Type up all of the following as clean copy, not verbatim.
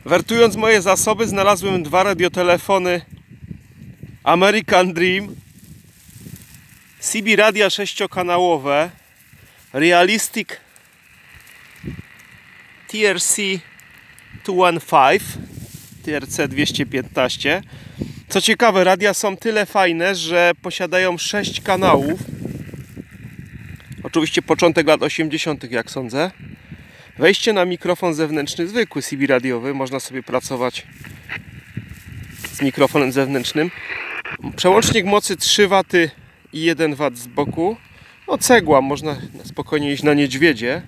Wertując moje zasoby, znalazłem dwa radiotelefony American Dream, CB radia 6-kanałowe, Realistic TRC 215. Co ciekawe, radia są tyle fajne, że posiadają 6 kanałów. Oczywiście początek lat 80., jak sądzę. Wejście na mikrofon zewnętrzny, zwykły CB radiowy. Można sobie pracować z mikrofonem zewnętrznym. Przełącznik mocy 3 W i 1 W z boku. No cegła, można spokojnie iść na niedźwiedzie.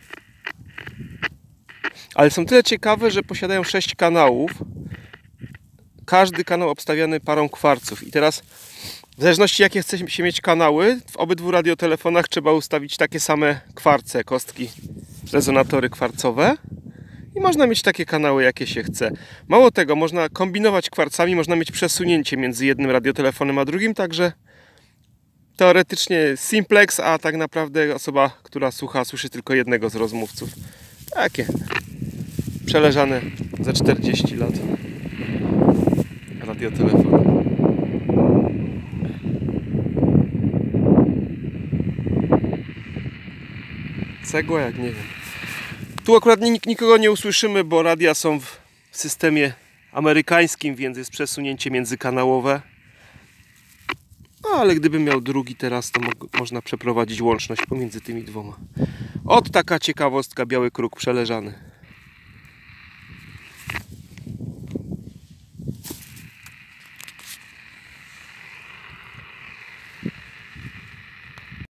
Ale są tyle ciekawe, że posiadają 6 kanałów. Każdy kanał obstawiany parą kwarców. I teraz w zależności jakie chce się mieć kanały, w obydwu radiotelefonach trzeba ustawić takie same kwarce, kostki, rezonatory kwarcowe. I można mieć takie kanały, jakie się chce. Mało tego, można kombinować kwarcami, można mieć przesunięcie między jednym radiotelefonem a drugim, także teoretycznie simplex, a tak naprawdę osoba, która słucha, słyszy tylko jednego z rozmówców. Takie przeleżane za 40 lat radiotelefony. Cegła jak nie wiem. Tu akurat nikogo nie usłyszymy, bo radia są w systemie amerykańskim, więc jest przesunięcie międzykanałowe. No, ale gdybym miał drugi teraz, to można przeprowadzić łączność pomiędzy tymi dwoma. Ot taka ciekawostka, biały kruk przeleżany.